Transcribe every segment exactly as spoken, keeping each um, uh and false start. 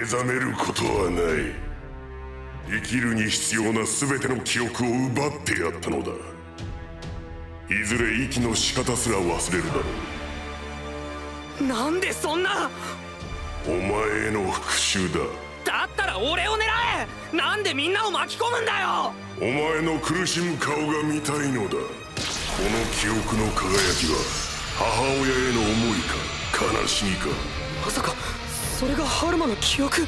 覚めることはない。生きるに必要な全ての記憶を奪ってやったのだ。いずれ息の仕方すら忘れるだろう。なんでそんな。 お前への復讐だ。 だったら俺を狙え。なんでみんなを巻き込むんだよ。 お前の苦しむ顔が見たいのだ。この記憶の輝きは母親への思いか悲しみか。 まさかそれがハルマの記憶。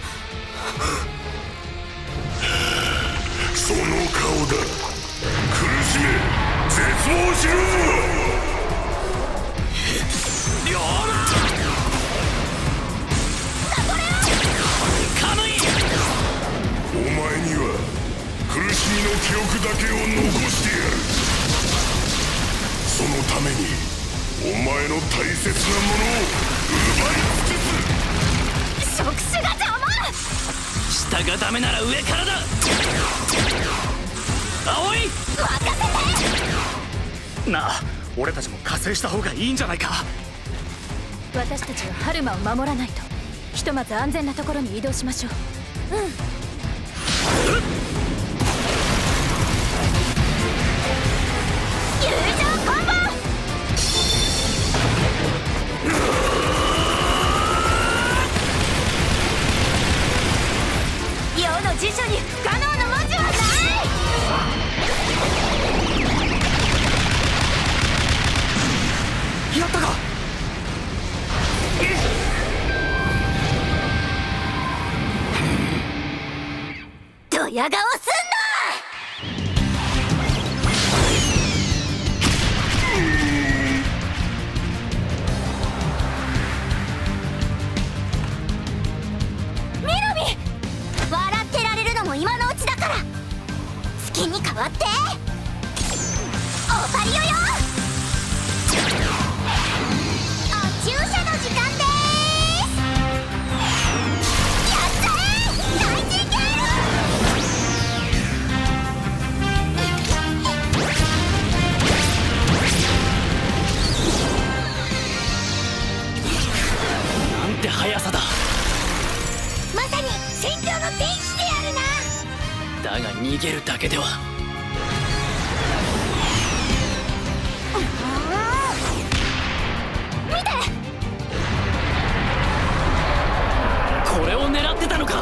その顔だ。苦しめ、絶望しろ。 龍馬カムイ。 お前には苦しみの記憶だけを残してやる。そのためにお前の大切なものを奪い尽くす。 触手が邪魔。 下がダメなら上からだ。葵、任せて。なあ、俺たちも加勢した方がいいんじゃないか。 私たちはハルマを守らないと。ひとまず安全なところに移動しましょう。うん。友情コンボ。世の辞書に不可能な文字はない。 やったか。 ドヤ顔すんな。今のうちだから好きに変わって。オパリオよ。お注射の時間でーす。やったー。大事件。 なんて速さだ。 まさに戦場の天使であるな。 だが逃げるだけでは。 見て。 これを狙ってたのか。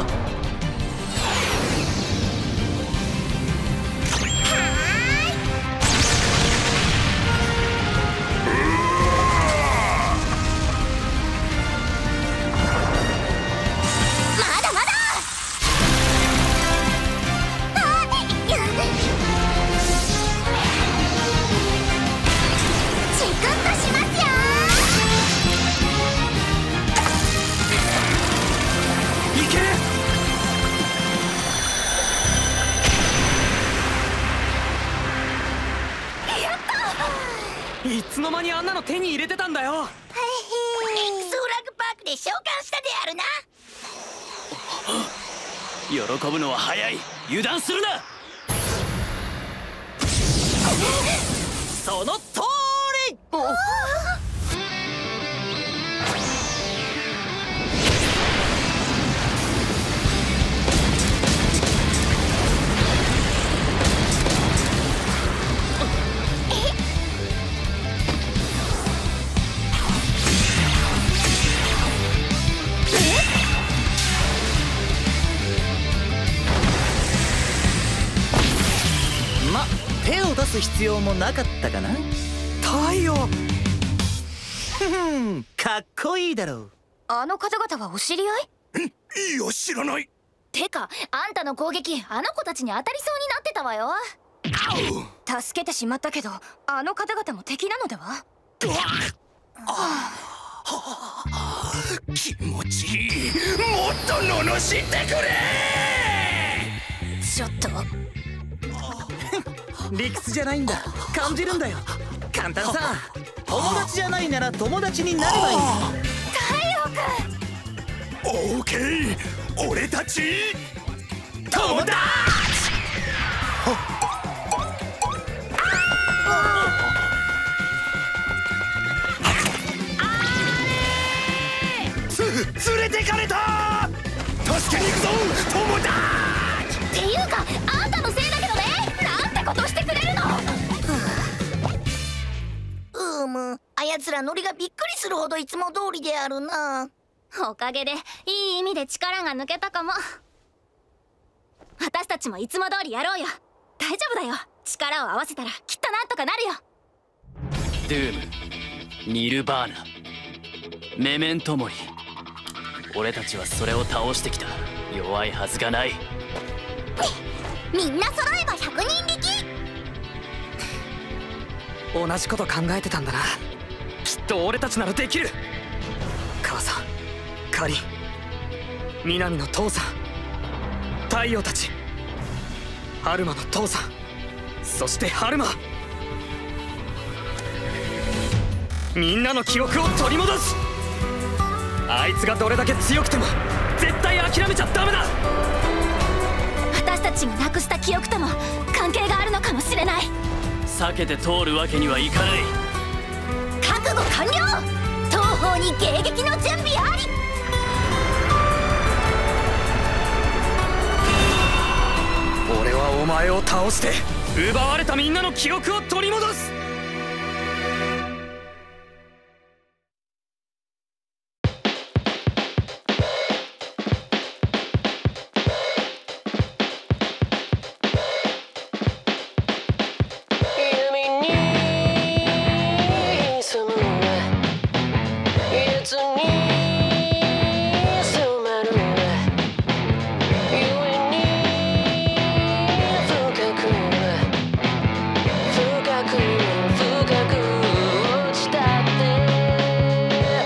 いつの間にあんなの手に入れてたんだよ。エクスフラッグパークで召喚したであるな。 喜ぶのは早い。油断するな。その通り。 手を出す必要もなかったかな。 太陽。 ふふん、かっこいいだろう。 あの方々はお知り合い？ いや、知らない。 てか、あんたの攻撃あの子たちに当たりそうになってたわよ。助けてしまったけど、あの方々も敵なのでは？ 気持ちいい。もっと罵ってくれ。 ちょっと理屈じゃないんだ。感じるんだよ。簡単さ。友達じゃないなら友達になればいい。 太陽君。 オーケー。俺たち友達。つ連れてかれた。助奴らノリがびっくりするほどいつも通りであるな。 おかげでいい意味で力が抜けたかも。私たちもいつも通りやろうよ。大丈夫だよ。力を合わせたらきっとなんとかなるよ。 ドゥーム、ニルバーナ、メメントモリ、俺たちはそれを倒してきた。弱いはずがない。 みんな揃えばひゃくにん力。 同じこと考えてたんだな。きっと俺たちならできる。母さん、カリン、南の父さん、太陽たち、ハルマの父さん、そしてハルマ、みんなの記憶を取り戻す。あいつがどれだけ強くても絶対諦めちゃダメだ。 私たちがなくした記憶とも関係があるのかもしれない。 避けて通るわけにはいかない。 覚悟完了。東方に迎撃の準備あり。 俺はお前を倒して奪われたみんなの記憶を取り戻す。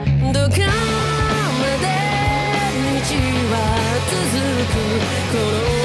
この